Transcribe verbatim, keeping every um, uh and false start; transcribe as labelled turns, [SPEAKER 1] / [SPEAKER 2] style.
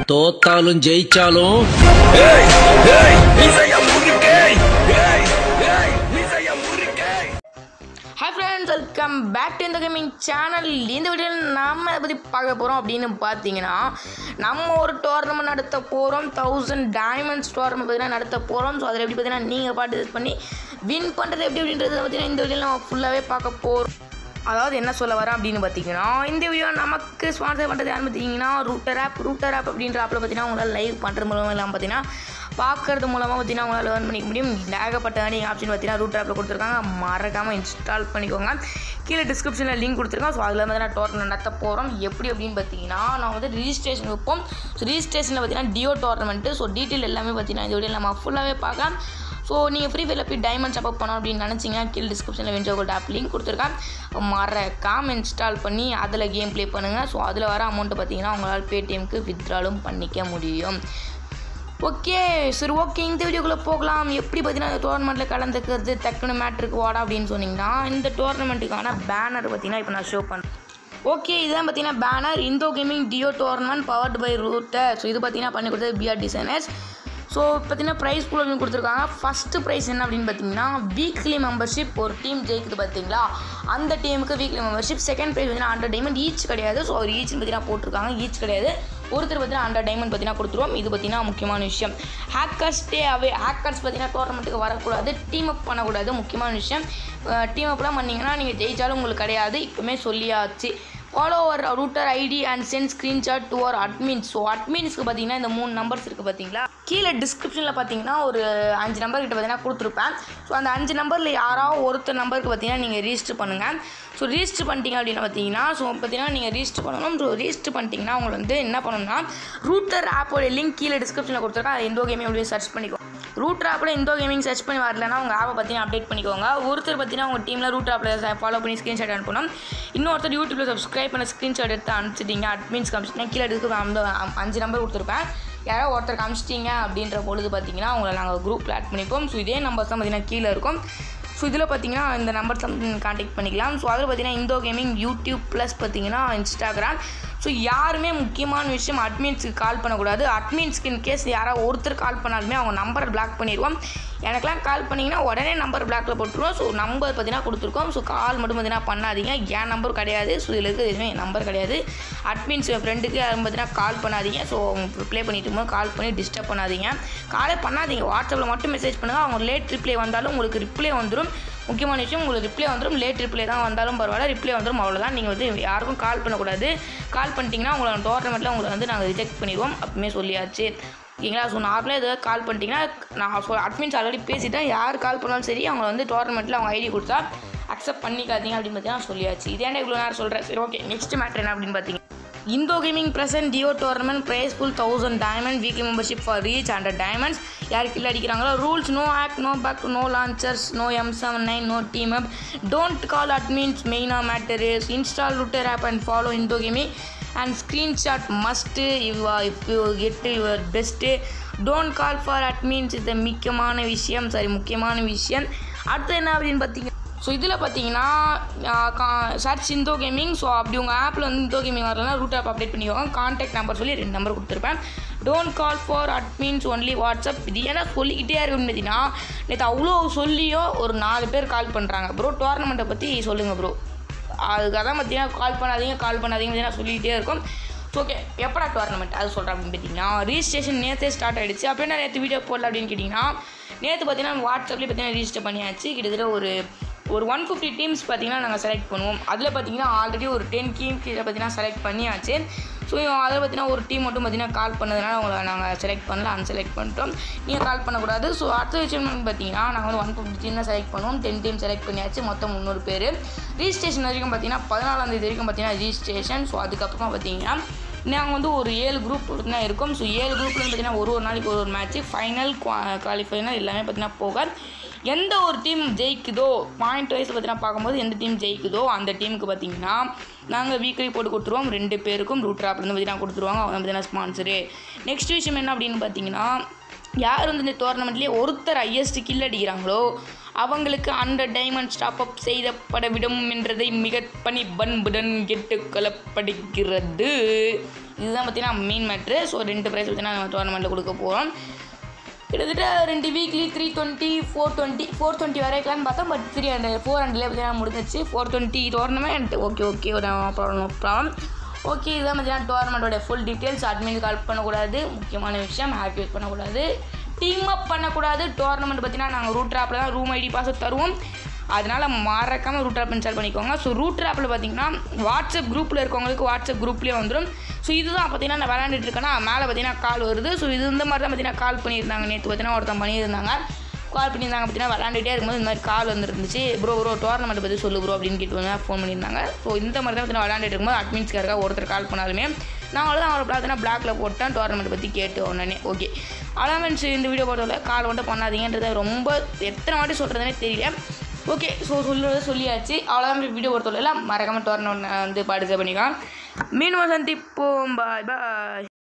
[SPEAKER 1] தோத்தாலும் ஜெயிச்சாலும்
[SPEAKER 2] Hi friends, welcome back to Indho Gaming channel. இந்த வீடியோவில் நம்ம எதை பற்றி பார்க்க போகிறோம் அப்படின்னு பார்த்தீங்கன்னா, நம்ம ஒரு டோர்னமெண்ட் நடத்த போகிறோம். தௌசண்ட் டைமண்ட்ஸ் டோர்னமெண்ட் பார்த்தீங்கன்னா நடத்த போகிறோம். ஸோ அதில் எப்படி பார்த்தீங்கன்னா நீங்கள் பார்ட்டிசிபேட் பண்ணி வின் பண்ணுறது எப்படி அப்படின்றத பார்த்தீங்கன்னா இந்த வீடியோவில் நம்ம ஃபுல்லாகவே பார்க்க போகிறோம். அதாவது என்ன சொல்ல வரேன் அப்படின்னு பார்த்தீங்கன்னா, இந்த வீடியோ நமக்கு ஸ்பான்சர் பண்ணுறது யாருன்னு பார்த்தீங்கன்னா ரூட்டர் ஆப். ரூட்டர் ஆப் அப்படின்ற ஆப்பில் பார்த்தீங்கன்னா உங்களால் லைவ் பண்ணுறது மூலமாக இல்லாமல் பார்த்தீங்கன்னா பார்க்கறது மூலமாக பார்த்தீங்கன்னா உங்களால் ஏர்ன் பண்ணிக்க முடியும். ஏகப்பட்ட ஏர்னிங் ஆப்ஷன் பார்த்தீங்கன்னா ரூட்டர் ஆப்பில் கொடுத்துருக்காங்க. மறக்காமல் இன்ஸ்டால் பண்ணிக்கோங்க. கீழே டிஸ்கிரிப்ஷனில் லிங்க் கொடுத்துருக்கோம். ஸோ அதில் வந்து நான் டோர்னமெண்ட் நடத்த போகிறோம். எப்படி அப்படின்னு பார்த்தீங்கன்னா, நான் வந்து ரிஜிஸ்ட்ரேஷன் வைப்போம். ஸோ ரிஜிஸ்ட்ரேஷனில் பார்த்தீங்கன்னா டியோ டோர்னமெண்ட்டு. ஸோ டீட்டெயில் எல்லாமே பார்த்தீங்கன்னா இந்த வீடியோ நம்ம ஃபுல்லாகவே பார்க்கலாம். ஸோ நீங்கள் ஃப்ரீஃபயரில் போய் டைமண்ட்ஸ் அப் பண்ணோம் அப்படின்னு நினச்சிங்கன்னா கீழே டிஸ்கிரிப்ஷனில் Winzogold App லிங்க் கொடுத்துருக்கேன். மறக்காமல் இன்ஸ்டால் பண்ணி அதில் கேம் ப்ளே பண்ணுங்கள். ஸோ அதில் வர அமௌண்ட்டு பார்த்தீங்கன்னா உங்களால் பேடிஎம்க்கு வித்ட்ராலும் பண்ணிக்க முடியும். ஓகே சரி, ஓகே இந்த வீடியோக்குள்ளே போகலாம். எப்படி பார்த்தீங்கன்னா இந்த டோர்னமெண்ட்டில் கலந்துக்கிறது டக்குன்னு மேட்ருக்கு வாடா அப்படின்னு சொன்னிங்கன்னா, இந்த டோர்னமெண்ட்டுக்கான பேனர் பார்த்தீங்கன்னா இப்போ நான் ஷோ பண்ணுறேன். ஓகே இதுதான் பார்த்தீங்கன்னா banner. Indo gaming duo tournament powered by Rooter. So இது பார்த்தீங்கன்னா பண்ணி கொடுத்தது பிஆர் டிசைனர்ஸ். ஸோ பார்த்தீங்கன்னா ப்ரைஸ் கூட கொடுத்துருக்காங்க. ஃபஸ்ட்டு ப்ரைஸ் என்ன அப்படின்னு பார்த்தீங்கன்னா வீக்லி மெம்பர்ஷிப். ஒரு டீம் ஜெயிக்குது பார்த்தீங்களா, அந்த டீமுக்கு வீக்லி மெம்பர்ஷிப். செகண்ட் ப்ரைஸ் பார்த்தீங்கன்னா ஹண்ட்ரட் டைமண்ட் ஈச் கிடையாது. ஸோ ஒரு ஈச்னு பார்த்தீங்கன்னா போட்டிருக்காங்க, ஈச் கிடையாது. ஒருத்தர் பார்த்தீங்கன்னா ஹண்ட்ரட் டைமண்ட் பார்த்தீங்கன்னா கொடுத்துருவோம். இது பார்த்தீங்கன்னா முக்கியமான விஷயம். ஹேக்கர்ஸ் டே அவே. ஹேக்கர்ஸ் பார்த்தீங்கன்னா டோர்னமெண்ட்டுக்கு வரக்கூடாது, டீம் அப் பண்ணக்கூடாது. முக்கியமான விஷயம். டீம் அப்லாம் பண்ணிங்கன்னா நீங்கள் ஜெயிச்சாலும் உங்களுக்கு கிடையாது. இப்போமே சொல்லியாச்சு. Follow our Rooter ID and send screenshot to our admins. So அட்மின்ஸ்க்கு பார்த்தீங்கன்னா இந்த மூணு நம்பர்ஸ் இருக்குது பார்த்தீங்களா, கீழே டிஸ்கிரிப்ஷனில் பார்த்தீங்கன்னா ஒரு அஞ்சு நம்பர் கிட்ட பார்த்தீங்கன்னா கொடுத்துருப்பேன். ஸோ அந்த அஞ்சு நம்பரில் யாராவது ஒருத்தர் நம்பருக்கு பார்த்தீங்கன்னா நீங்கள் ரிஜிஸ்டர் பண்ணுங்கள். ஸோ ரிஜிஸ்டர் பண்ணிட்டீங்க அப்படின்னு பார்த்தீங்கன்னா, ஸோ பார்த்தீங்கன்னா நீங்கள் ரிஜிஸ்டர் பண்ணணும். ஸோ ரிஜிஸ்டர் பண்ணிட்டீங்கன்னா உங்களுக்கு வந்து என்ன பண்ணணும்னா, ரூட்டர் ஆப்போட லிங்க் கீழே டிஸ்கிரிப்ஷனில் கொடுத்துருக்கேன். அதை இந்தோ கேமிங் அப்படியே சர்ச் பண்ணிக்கோ. ரூட்டர் ஆப்பில் இந்தோ கேமிங் சர்ச் பண்ணி வரலன்னா உங்கள் ஆப்பை பார்த்தீங்கன்னா அப்டேட் பண்ணிக்கோங்க. ஒருத்தர் பார்த்தீங்கன்னா உங்கள் டீமில் ரூட்டர் ஆப்பில் ஃபாலோ பண்ணி ஸ்க்ரீன்ஷாட் அனுப்பணும். இன்னொருத்தர் யூடியூப்பில் சப்ஸ்கிரைப் பண்ண ஸ்க்ரீன்ஷாட் எடுத்து அனுப்பிச்சிட்டிங்க. அட்மின்ஸ் காமிச்சிட்டிங்க. கீழே எடுத்து அந்த அஞ்சு நம்பர் கொடுத்துருப்பேன். யாரோ ஒருத்தர் காமிச்சிட்டிங்க அப்படின்ற பொழுது பார்த்தீங்கன்னா உங்களை நாங்கள் குரூப்பில் ஆட் பண்ணிப்போம். ஸோ இதே நம்பர்ஸ் தான் பார்த்தீங்கன்னா கீழே இருக்கும். ஸோ இதில் பார்த்தீங்கன்னா இந்த நம்பர்ஸ் கான்டாக்ட் பண்ணிக்கலாம். ஸோ அதில் பார்த்தீங்கன்னா இந்தோ கேமிங் யூடியூப் ப்ளஸ் பார்த்தீங்கன்னா இன்ஸ்டாகிராம். ஸோ யாருமே முக்கியமான விஷயம் அட்மின்ஸுக்கு கால் பண்ணக்கூடாது. அட்மின்ஸ்க்கு இன்கேஸ் யாராவது ஒருத்தர் கால் பண்ணாலுமே அவங்க நம்பரை பிளாக் பண்ணிடுவோம். எனக்கெலாம் கால் பண்ணிங்கன்னா உடனே நம்பர் பிளாக்கில் போட்டுருவோம். ஸோ நம்பர் பார்த்தீங்கன்னா கொடுத்துருக்கோம். ஸோ கால் மட்டும் பார்த்தீங்கன்னா பண்ணாதீங்க. என் நம்பர் கிடையாது. ஸோ இதில் இருக்கிறது எதுவுமே என் நம்பர் கிடையாது. அட்மின்ஸ் ஃப்ரெண்டுக்கு யாரும் பார்த்தீங்கன்னா கால் பண்ணாதீங்க. ஸோ அவங்க ப்ளே பண்ணிட்டு இருக்கும்போது கால் பண்ணி டிஸ்டர்ப் பண்ணாதீங்க. காலே பண்ணாதீங்க. வாட்ஸ்அப்பில் மட்டும் மெசேஜ் பண்ணுங்கள். அவங்க லேட் ரிப்ளை வந்தாலும் உங்களுக்கு ரிப்ளை வந்துடும். முக்கியமான விஷயம், உங்களுக்கு ரிப்ளை வந்துடும். லேட் ரிப்ளை தான் வந்தாலும் பரவாயில்ல, ரிப்ளை வந்துடும். அவ்வளோதான். நீங்கள் வந்து யாருக்கும் கால் பண்ணக்கூடாது. கால் பண்ணிட்டீங்கன்னா உங்களை டோர்னமெண்ட்டில் உங்களை வந்து நாங்கள் ரிஜெக்ட் பண்ணிடுவோம். அப்பவுமே சொல்லியாச்சு ஓகேங்களா. ஸோ நார்மலாக எதாவது கால் பண்ணிட்டீங்கன்னா, நான் சொல் அட்மின்ஸ் ஆல்ரெடி பேசிட்டேன். யார் கால் பண்ணாலும் சரி அவங்க வந்து டோர்னமெண்ட்டில் அவங்க ஐடி கொடுத்தா அக்செப்ட் பண்ணிக்காதீங்க அப்படின்னு பார்த்தீங்கன்னா சொல்லியாச்சு. இதே இவ்வளோ நேரம் சொல்கிறேன். சரி ஓகே, நெக்ஸ்ட் மேட்ரு என்ன அப்படின்னு பார்த்தீங்கன்னா, Indo gaming present duo tournament prize four thousand diamond weekly membership for each hundred diamonds. யார் கீழே அடிக்கிறாங்களோ rules no hack, no pack, no launchers, no M seven nine, no team up, don't call admins. மெயினாக matter is install Rooter app and follow Indo gaming and screenshot must if you get your best. Don't call for admins. இது முக்கியமான விஷயம். சரி, முக்கியமான விஷயம். அடுத்து என்ன அப்படின்னு பார்த்தீங்கன்னா, ஸோ இதில் பார்த்தீங்கன்னா சர்ச் இந்தோ கேமிங். ஸோ அப்படி உங்கள் ஆப்பில் வந்து இந்தோ கேமிங் வரலன்னா ரூட் ஆப் அப்டேட் பண்ணிக்கோங்க. கான்டாக்ட் நம்பர் சொல்லி ரெண்டு நம்பர் கொடுத்துருப்பேன். Don't call for admins only WhatsApp. இது ஏன்னா சொல்லிக்கிட்டே இருக்குன்னு பார்த்தீங்கன்னா, நேற்று அவ்வளோ சொல்லியோ ஒரு நாலு பேர் கால் பண்ணுறாங்க. ப்ரோ டோர்னமெண்ட்டை பற்றி சொல்லுங்கள் ப்ரோ. அதுக்காக தான் பார்த்தீங்கன்னா கால் பண்ணாதீங்க கால் பண்ணாதீங்க பார்த்தீங்கன்னா சொல்லிகிட்டே இருக்கும். ஸோ ஓகே, எப்படா டோர்னமெண்ட் அது சொல்கிறேன் அப்படின்னு பார்த்தீங்கன்னா, ரிஜிஸ்ட்ரேஷன் நேற்றே ஸ்டார்ட் ஆகிடுச்சு. அப்படின்னா நேற்று வீடியோ போடல அப்படின்னு கேட்டிங்கன்னா, நேற்று பார்த்தீங்கன்னா வாட்ஸ்அப்லேயே பார்த்தீங்கன்னா ரிஜிஸ்டர் பண்ணியாச்சு. கிட்டத்தட்ட ஒரு ஒரு ஒன் ஃபிஃப்டி டீம்ஸ் பார்த்தீங்கன்னா நாங்கள் செலக்ட் பண்ணுவோம். அதில் பார்த்தீங்கன்னா ஆல்ரெடி ஒரு டென் டீம் கீழே பார்த்தீங்கன்னா செலக்ட் பண்ணியாச்சு. ஸோ அதில் பார்த்தீங்கன்னா ஒரு டீம் மட்டும் பார்த்தீங்கன்னா கால் பண்ணதுனால அவங்கள நாங்கள் செலக்ட் பண்ணல, அன்செலக்ட் பண்ணிட்டோம். நீங்கள் கால் பண்ணக்கூடாது. ஸோ அடுத்த விஷயம் பார்த்தீங்கன்னா, நாங்கள் வந்து ஒன் ஃபிஃப்டி டீம் தான் செலக்ட் பண்ணுவோம். டென் டீம் செலக்ட் பண்ணியாச்சு. மொத்தம் முந்நூறு பேர். ரிஜிஸ்ட்ரேஷன் வரைக்கும் பார்த்தீங்கன்னா பதினாலாம் தேதி வரைக்கும் பார்த்தீங்கன்னா ரிஜிஸ்ட்ரேஷன். ஸோ அதுக்கப்புறமா பார்த்தீங்கன்னா நாங்கள் வந்து ஒரு ஏழு குரூப் தான் இருக்கும். ஸோ ஏழு குரூப்லேருந்து பார்த்தீங்கன்னா ஒரு ஒரு நாளைக்கு ஒரு ஒரு மேட்ச்சு, ஃபைனல் குவாலிஃபைனல் எல்லாமே பார்த்தீங்கன்னா போக எந்த ஒரு டீம் ஜெயிக்குதோ பாயிண்ட் வைஸ் பார்த்தீங்கன்னா பார்க்கும்போது எந்த டீம் ஜெயிக்குதோ அந்த டீமுக்கு பார்த்தீங்கன்னா நாங்கள் வீக்லி போட்டு கொடுத்துருவோம். ரெண்டு பேருக்கும் ரூட்டர் ஆப்லேருந்து பார்த்தீங்கன்னா கொடுத்துருவாங்க. அவங்க பார்த்தீங்கன்னா ஸ்பான்சரு. நெக்ஸ்ட் விஷயம் என்ன அப்படின்னு பார்த்தீங்கன்னா, யார் வந்து இந்த டோர்னமெண்ட்லேயே ஒருத்தர் ஹையஸ்ட் கில் அடிக்கிறாங்களோ அவங்களுக்கு ஹண்ட்ரட் டைமண்ட்ஸ் டாப் அப் செய்யப்பட விடும் என்றதை மிக பணி பண்புடன் கேட்டுக்கொள்ளப்படுகிறது. இதுதான் பார்த்தீங்கன்னா மெயின் மேட்ரு. ஸோ ரெண்டு ப்ரைஸ் பார்த்தீங்கன்னா நம்ம டோர்னமெண்ட்டில் கொடுக்க போகிறோம். கிட்டத்தட்ட ரெண்டு weekly three twenty four twenty four twenty வரைக்கலான்னு பார்த்தோம். பட் த்ரீ ஹண்ட்ரட் ஃபோர் ஹண்ட்ரட்லேயே பார்த்தீங்கன்னா முடிஞ்சிச்சு. Four twenty tournament okay okay ஒரு ப்ராப்ளம் ப்ராப்ளம் ஓகே. இதுதான் பார்த்தீங்கன்னா டோர்னமெண்ட்டோட ஃபுல் டீட்டெயில்ஸ். அட்மின் கால் பண்ணக்கூடாது, முக்கியமான விஷயம். ஆப் யூஸ் பண்ணக்கூடாது, டீம் அப் பண்ணக்கூடாது. டோர்னமெண்ட் பார்த்தீங்கன்னா நாங்கள் ரூட் ஆப்பில் தான் ரூம் ஐடி பாஸ் தருவோம். அதனால் மறக்காமல் ரூட் ஆப் இன்ஸ்டால் பண்ணிக்கோங்க. ஸோ ரூட் ஆப்பில் பார்த்தீங்கன்னா வாட்ஸ்அப் குரூப்பில் இருக்கவங்களுக்கு வாட்ஸ்அப் குரூப்லேயே வந்துடும். ஸோ இதுதான் பார்த்தீங்கன்னா நான் விளையாண்டுட்டு இருக்கேன்னா மேலே பார்த்தீங்கன்னா கால் வருது. ஸோ இது இந்த மாதிரி தான் பார்த்தீங்கன்னா கால் பண்ணியிருந்தாங்க. நேற்று பார்த்தீங்கன்னா ஒருத்தன் பண்ணியிருந்தாங்க, கால் பண்ணியிருந்தாங்க. பார்த்தீங்கன்னா விளையாண்டுட்டே இருக்கும்போது இந்த மாதிரி கால் வந்துருந்துச்சு. ப்ரோ ப்ரோ டோர்னமெண்ட் பற்றி சொல்லு ப்ரோ அப்படின்னு கேட்டு வந்து ஃபோன் பண்ணியிருந்தாங்க. ஸோ இந்த மாதிரி தான் பார்த்தீங்கன்னா விளையாண்டுட்டு இருக்கும்போது அட்மின்ஸ்க்காக ஒருத்தர் கால் பண்ணாலுமே நான் அவ்வளோ தான் அவரை பார்த்தீங்கன்னா பிளாக்ல போட்டேன் டோர்னமெண்ட் பற்றி கேட்டு உடனே. ஓகே அவ்வளோ மீன்ஸ் இந்த வீடியோ போட்டதில்ல கால் மட்டும் பண்ணாதீங்கன்றதை ரொம்ப எத்தனை வாட்டி சொல்கிறதுனே தெரியல. ஓகே ஸோ சொல்லுறது சொல்லியாச்சு. அவ்வளோதான் வீடியோ பொறுத்தவரையில் மறக்காமல் டோர்னமெண்ட் வந்து பார்ட்டிசிபேட் பண்ணிக்கலாம். மீண்டும் சந்திப்போம். பாய் பாய்.